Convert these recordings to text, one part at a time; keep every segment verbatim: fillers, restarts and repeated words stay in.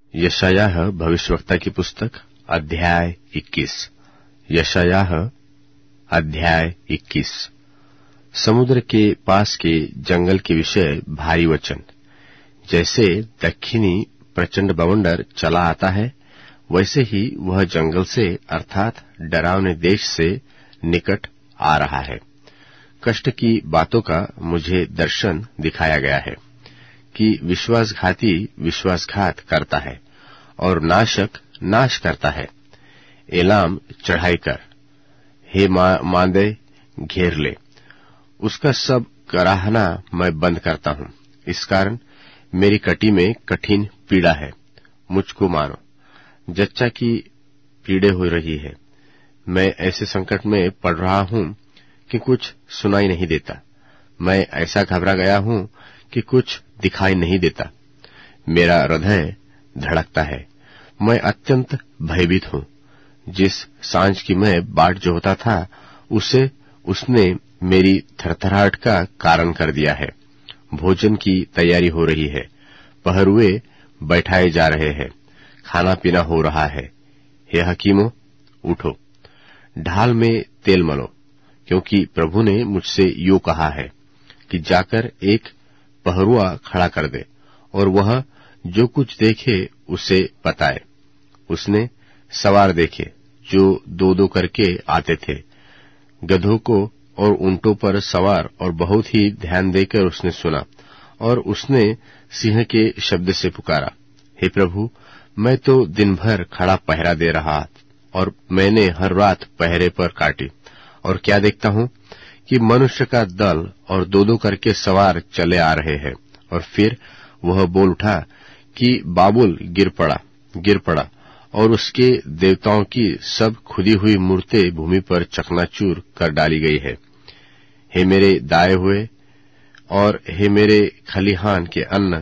यशायाह भविष्यवक्ता की पुस्तक अध्याय इक्कीस। यशायाह अध्याय इक्कीस। समुद्र के पास के जंगल के विषय भारी वचन। जैसे दक्षिणी प्रचंड बवंडर चला आता है, वैसे ही वह जंगल से अर्थात डरावने देश से निकट आ रहा है। कष्ट की बातों का मुझे दर्शन दिखाया गया है कि विश्वासघाती विश्वासघात करता है और नाशक नाश करता है। एलाम चढ़ाई कर, हे मा, मांदे घेर ले, उसका सब कराहना मैं बंद करता हूं। इस कारण मेरी कटी में कठिन पीड़ा है, मुझको मारो। जच्चा की पीड़े हो रही है। मैं ऐसे संकट में पड़ रहा हूं कि कुछ सुनाई नहीं देता। मैं ऐसा घबरा गया हूं कि कुछ दिखाई नहीं देता। मेरा हृदय धड़कता है, मैं अत्यंत भयभीत हूं। जिस सांझ की मैं बाट जोहता था, उसे उसने मेरी थरथराहट का कारण कर दिया है। भोजन की तैयारी हो रही है, पहरुए बैठाए जा रहे हैं, खाना पीना हो रहा है। हे हकीमों, उठो, ढाल में तेल मलो, क्योंकि प्रभु ने मुझसे यूं कहा है कि जाकर एक पहरुआ खड़ा कर दे और वह जो कुछ देखे उसे बताए। उसने सवार देखे जो दो दो करके आते थे, गधों को और ऊंटों पर सवार, और बहुत ही ध्यान देकर उसने सुना। और उसने सिंह के शब्द से पुकारा, हे प्रभु, मैं तो दिन भर खड़ा पहरा दे रहा और मैंने हर रात पहरे पर काटी, और क्या देखता हूं कि मनुष्य का दल और दो दो करके सवार चले आ रहे हैं। और फिर वह बोल उठा कि बाबुल गिर पड़ा, गिर पड़ा, और उसके देवताओं की सब खुदी हुई मूर्तें भूमि पर चकनाचूर कर डाली गई है। हे मेरे दाए हुए और हे मेरे खलिहान के अन्न,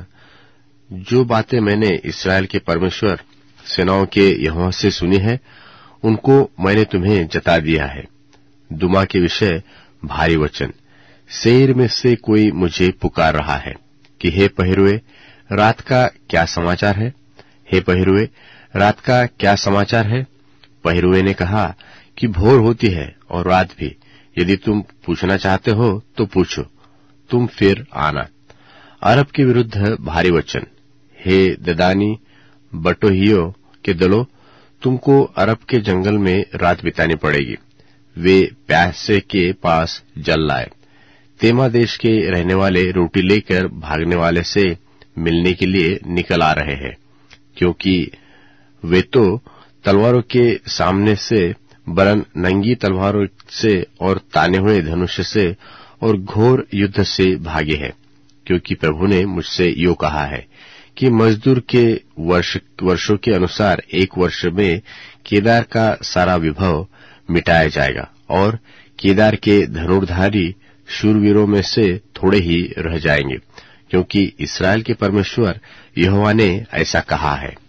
जो बातें मैंने इस्राएल के परमेश्वर सेनाओं के यहोवा से सुनी है, उनको मैंने तुम्हें जता दिया है। दुमा के विषय भारी वचन। सेर में से कोई मुझे पुकार रहा है कि हे पहरुए, रात का क्या समाचार है? हे पहरुए, रात का क्या समाचार है? पहरुए ने कहा कि भोर होती है और रात भी। यदि तुम पूछना चाहते हो तो पूछो, तुम फिर आना। अरब के विरुद्ध भारी वचन। हे ददानी बटोहियो के दलों, तुमको अरब के जंगल में रात बितानी पड़ेगी। वे प्यासे के पास जल लाए। तेमा देश के रहने वाले रोटी लेकर भागने वाले से मिलने के लिए निकल आ रहे हैं, क्योंकि वे तो तलवारों के सामने से वरन नंगी तलवारों से और ताने हुए धनुष से और घोर युद्ध से भागे हैं। क्योंकि प्रभु ने मुझसे यो कहा है कि मजदूर के वर्ष वर्षों के अनुसार एक वर्ष में केदार का सारा विभव मिटाया जाएगा, और केदार के धनुर्धारी शूरवीरों में से थोड़े ही रह जाएंगे, क्योंकि इस्राएल के परमेश्वर यहोवा ने ऐसा कहा है।